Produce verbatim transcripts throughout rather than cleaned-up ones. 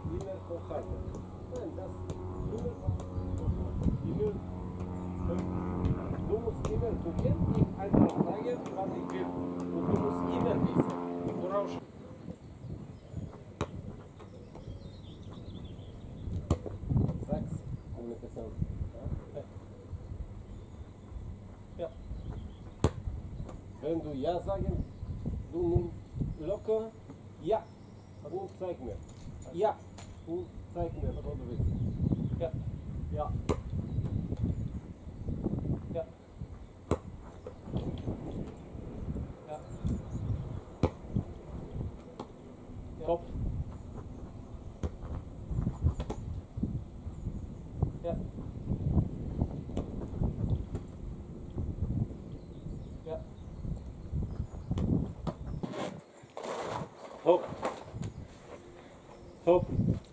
immer hochhalten. Nein, das immer, immer, du musst immer gucken, ich einmal zeigen, was ich will. Und du musst immer wissen, woraus. Sag's, Kommunikation. Ja. Wenn du Ja sagen, du nimmst locker Ja und zeig mir. Ja und zeig mir, was du willst. Ja. Ja. Ja. Ja. Kopf. Ja. Ja. Hopp. Hopp.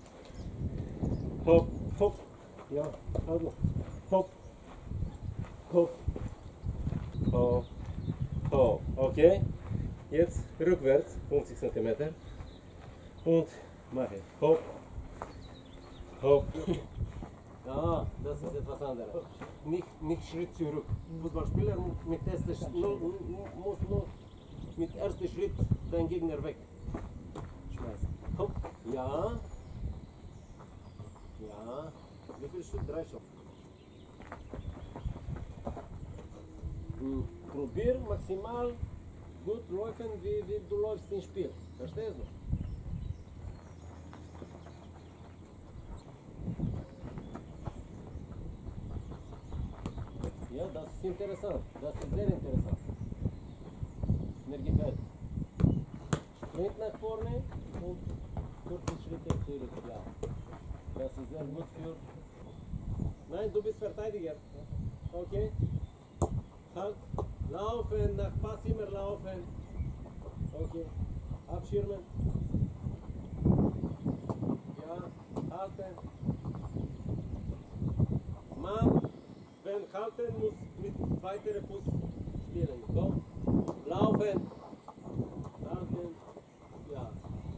Hopp. Hopp. Ja, also. Hopp. Hopp. Hopp. Hopp. Okay. Jetzt rückwärts, fünfzig Zentimeter. Und mache. Hopp. Hopp. Ja, das ist etwas anderes. Nicht, nicht Schritt zurück. Fußballspieler mit ersten nur, muss nur mit ersten Schritt deinen Gegner weg schmeißen. Hopp. Ja. Ja. Wie viel Stück? Drei Stück. Probier maximal gut laufen, wie, wie du läufst im Spiel. Verstehst du? Ja, das ist interessant. Das ist sehr interessant. Mir gefällt. Sprint nach vorne und kurze Schritte zurück. Ja. Das ist sehr gut für... Nein, du bist Verteidiger. Okay. Halt. Laufen, nach Pass immer laufen. Okay. Abschirmen. Ja, halten. Mann, wenn halten muss mit weiteren Fuß spielen. Komm. Laufen. Halten. Ja.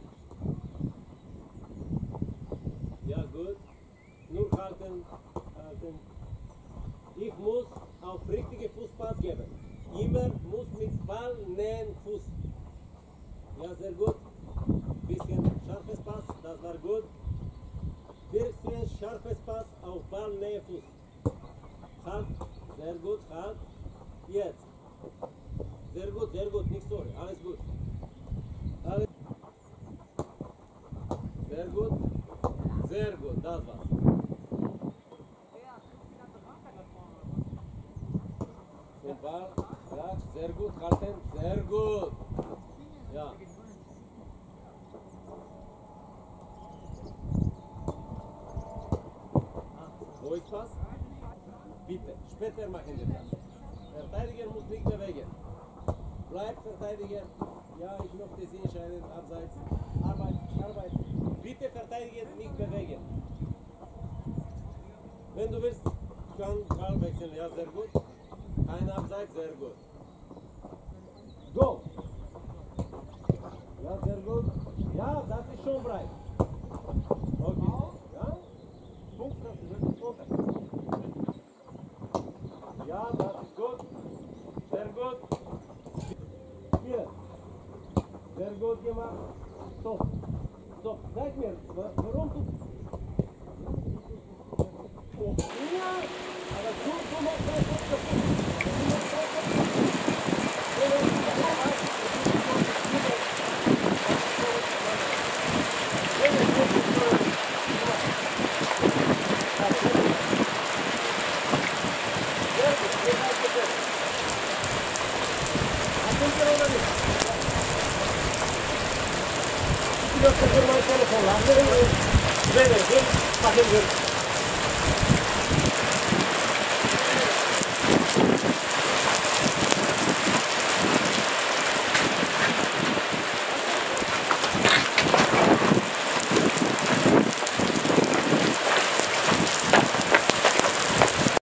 Ja, gut. Nur halten. Halten. Ich muss auf richtige Fußpass geben. Immer muss mit Ball nähen Fuß. Ja, sehr gut. Bisschen scharfes Pass, das war gut. Bisschen scharfes Pass auf Ball nähe Fuß. Halt, sehr gut, halt. Jetzt. Sehr gut, sehr gut, nicht sorry, alles gut. Alles. Sehr gut. Sehr gut, das war's. Und Ball, ja, sehr gut, halten, sehr gut. Ja. Wo ist Pass? Bitte, später machen wir das. Verteidiger muss nicht bewegen. Bleibt Verteidiger. Ja, ich möchte Sie entscheiden, abseits. Arbeit, Arbeit. Bitte Verteidiger nicht bewegen. Wenn du willst, kann Ball wechseln. Ja, sehr gut. Kein Abseits, sehr gut. Go! Ja, sehr gut. Ja, das ist schon breit. Okay. Ja? Punkt, das ist runter. Ja, das ist gut. Sehr gut. Hier. Sehr gut gemacht. Stopp. Stopp. Sag mir, warum du... Oh. Ja, aber du, du machst das nicht. Ich möchte für mein Telefon laden. Wenn er will, machen wir.